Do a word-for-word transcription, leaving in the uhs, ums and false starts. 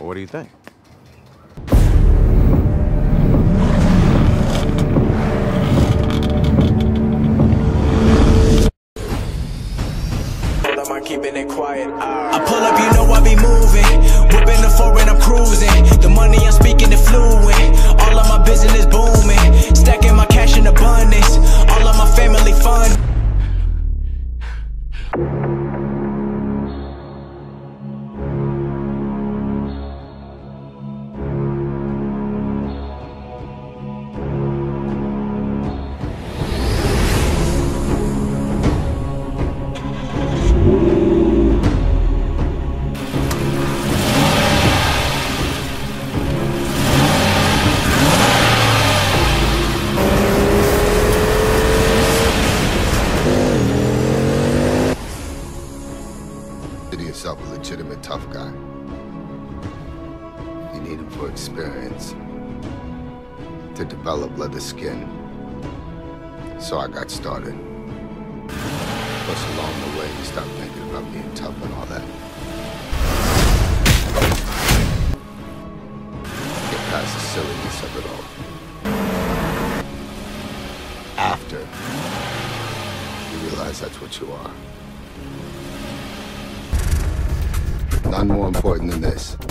what do you think? Keeping it quiet. I pull up, you know I be moving. Whipping the foreign, I'm cruising. The money I'm speaking it fluent. All of my business booming. Stacking my cash in abundance. All of my family fun. Consider yourself a legitimate tough guy. You need him for experience, to develop leather skin. So I got started. Plus, along the way, you stop thinking about being tough and all that. Get past the silliness of it all. After, you realize that's what you are. None more important than this.